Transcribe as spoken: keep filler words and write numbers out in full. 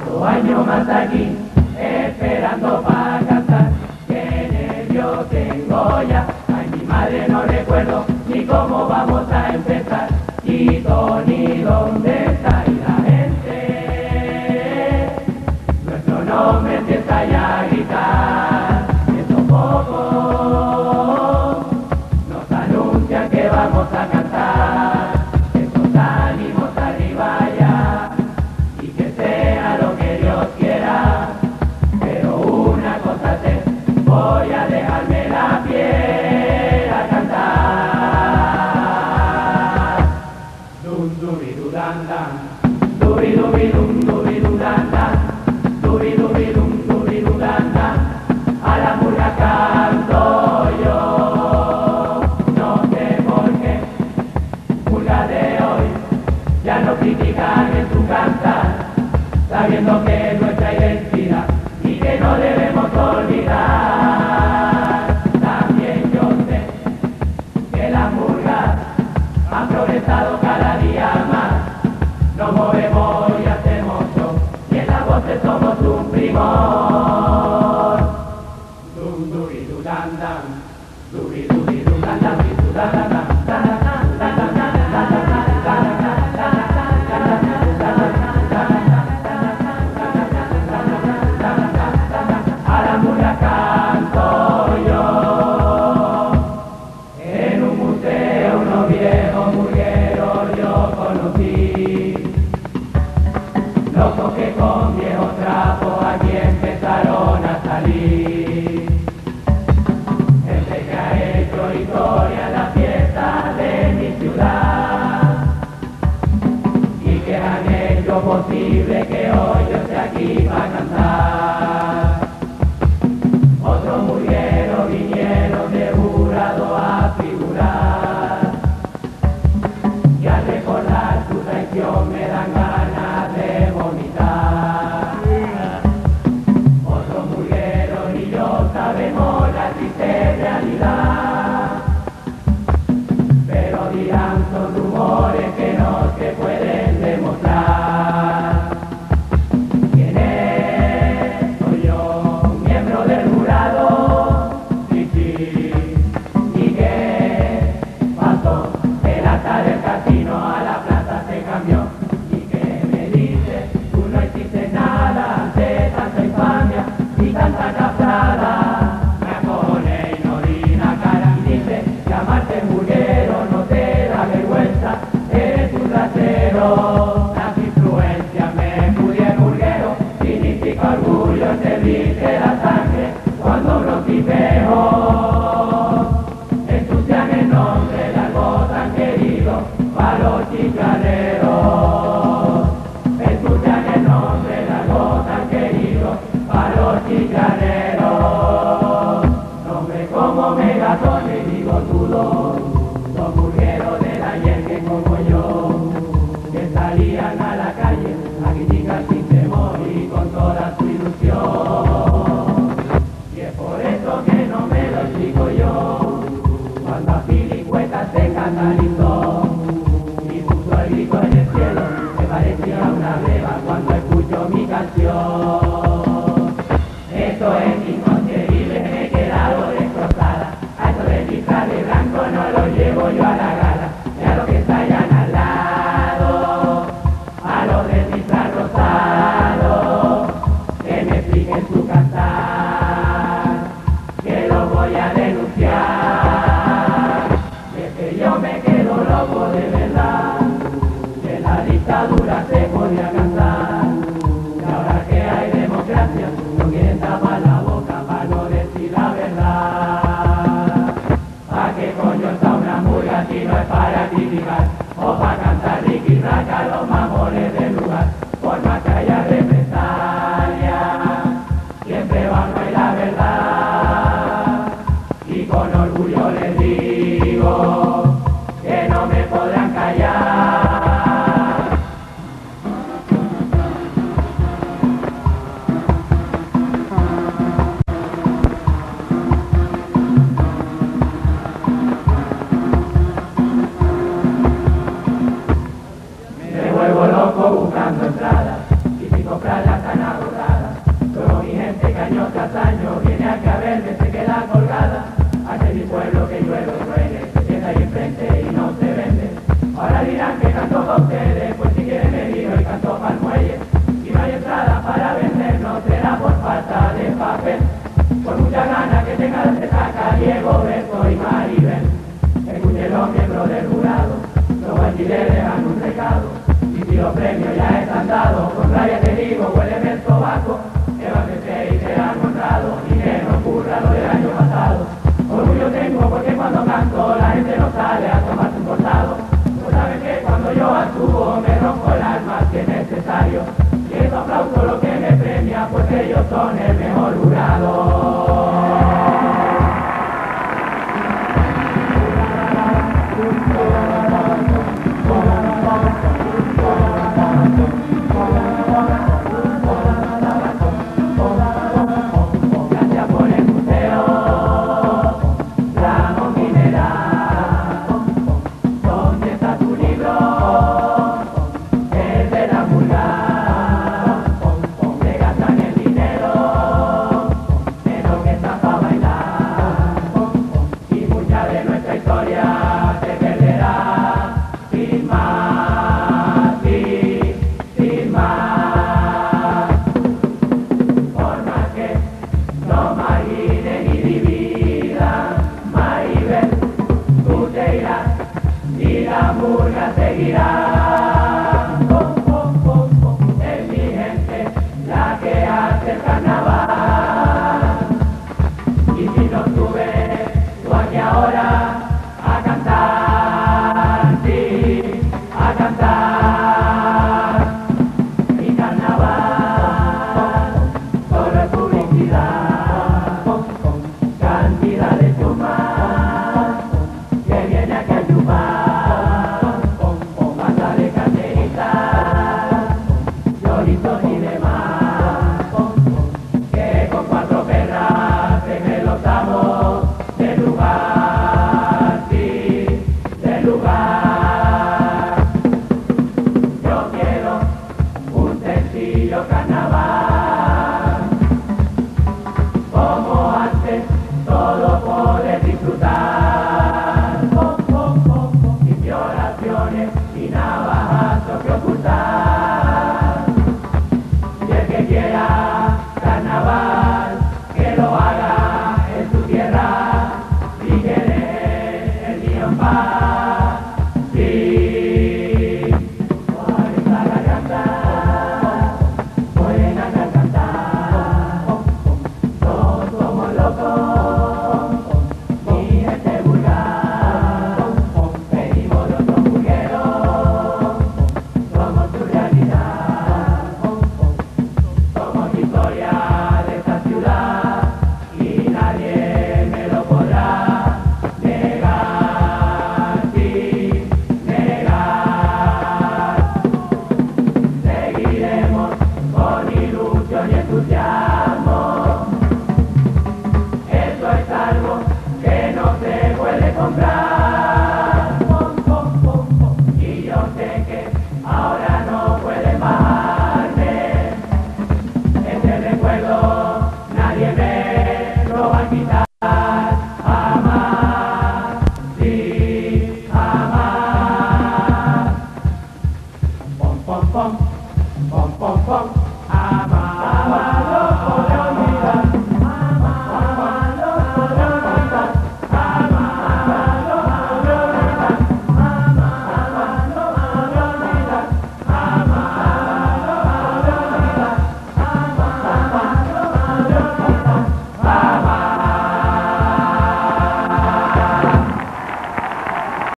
Otro año más aquí, esperando para cantar. Qué nervios tengo ya. Ay, mi madre, no recuerdo ni cómo vamos a empezar. Y Tony, ¿dónde está? Y la gente, nuestro nombre empieza ya a gritar. Estos pocos nos anuncian que vamos a cantar. Estos ánimos arriba ya, y que sea lo que Dios quiera. Pero una cosa sé, voy a dejarme la piel a cantar. Dum dubi du dan dan, dubi dubi dum dubi du dan dan, dubi dubi dum dubi du dan dan. A la murga canto yo, no sé por qué. Murga de hoy ya no critican en su cantar, sabiendo que es nuestra identidad y que no debemos olvidar. También yo sé que las murgas han progresado cada día más. Nos movemos y hacemos show, y en las voces somos un primor. Dum dubi du dan dan, dubi dubi du dan dan, du dan dan dan, dan dan dan dan dan dan dan dan. A la murga canto yo. En un museo unos viejos murgueros yo conocí, locos que con viejos trapos aquí empezaron a salir. Gente que ha hecho historia en la fiesta de mi ciudad y que han hecho posible que hoy yo esté aquí para cantar. Otros murgueros vinieron de jurado a figurar, y al recordar su traición me dan ganas de vomitar. Otros murgueros y yo sabemos la triste realidad, pero dirán son rumores que no se pueden demostrar. ¿Quién es? Soy yo, un miembro del jurado. Sí, sí. ¿Y qué pasó? El alta del casino a la plaza se cambió. ¿Y qué me dices? Tú no hiciste nada ante tanta infamia y tanta cafrada. Me pone y no di la cara y dice, llamarte murguero no te da vergüenza, eres un rasero. Las influencias me pudieron murguero, significa orgullo servirte la sangre cuando unos tipejos ensucian el nombre de algo tan querido para los chicharreros. Ensucian el nombre de algo tan querido para los chicharreros. Nombre como Megatón y bigotudos, son murgueros de la yergue como yo, que salían a la calle a criticar sin temor y con toda su ilusión. Y es por eso que no me lo explico yo, cuando a Pilicueta se catalizó y puso el grito en el cielo, me parecía una beba cuando escucho mi canción. Esto es inconcebible, me he quedado destrozada. A eso de disfraz de blanco no lo llevo yo a la gala. Y a los que estallan al lado, a los del disfraz rosado. comprarla tan ahorrada. Luego mi gente que año tras año viene aquí a verme, se queda colgada. Hace mi pueblo que llueve o truene, se sienta ahí enfrente y no se vende. Ahora dirán que canto para ustedes, pues si quieren me vino y canto para el muelle. Si no hay entrada para vender, no será por falta de papel. Por mucha gana que tenga de saca, Diego, Berto y Maribel. Escuchen los miembros del jurado, luego allí le dejan un recado. Y si los premios ya están dados, con rabia te digo, huéleme el sobaco. Que van a crecer y serán honrados, y que no ocurra lo del año pasado. Orgullo tengo porque cuando canto la gente no sale a tomarse un cortado. Pues saben que cuando yo actúo me rompo el alma si es necesario. Y eso aplauso lo que me premia, pues ellos son el mejor jurado. Y la murga seguirá. Oh, oh, oh, oh. Es mi gente la que hace el carnaval. Y si no sube tú aquí ahora a cantar, sí, a cantar. Mi carnaval solo es publicidad, cantidad de chumar que viene aquí a chupar. Y demás, que con cuatro perras en el octavo de lugar, sí, de lugar. Yo quiero un sencillo carnaval, como antes, todo poder disfrutar, oh, oh, oh, oh. Sin violaciones y navajazos que ocultar. Quiera carnaval, que lo haga en su tierra y que deje el día en paz. Sí, por esta garganta pueden a cantar. Todos somos locos y gente vulgar. Venimos de otros burgueros, somos su realidad. Historia de esta ciudad y nadie me lo podrá negar, sí, negar. Seguiremos con ilusión y entusiasmo. Eso es algo que no se puede comprar. Y yo sé que ahora no pueden bajarme. Nadie me lo va a quitar, jamás, sí, jamás. Pom, pom, pom, pom, pom, pom, jamás.